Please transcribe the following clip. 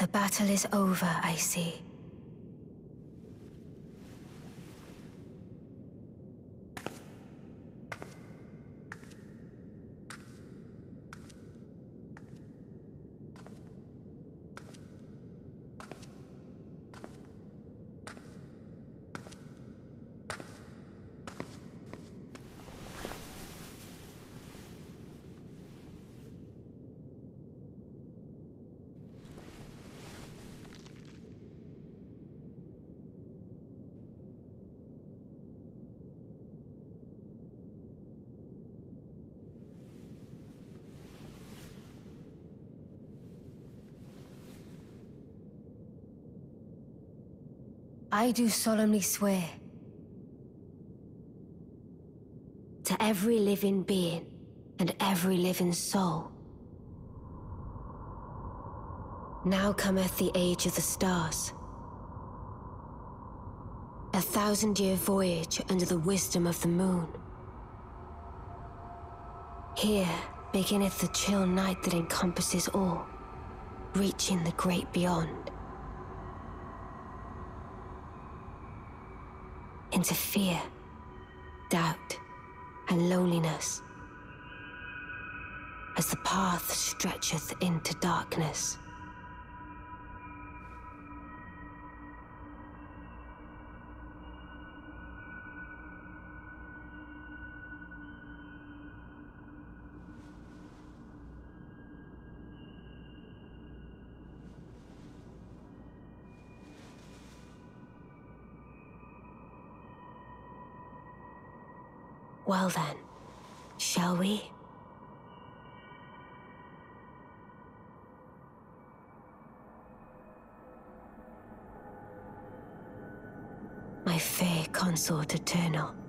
The battle is over, I see. I do solemnly swear to every living being and every living soul. Now cometh the age of the stars, 1,000-year voyage under the wisdom of the moon. Here beginneth the chill night that encompasses all, reaching the great beyond. Into fear, doubt, and loneliness, as the path stretcheth into darkness. Well then, shall we? My fair consort eternal.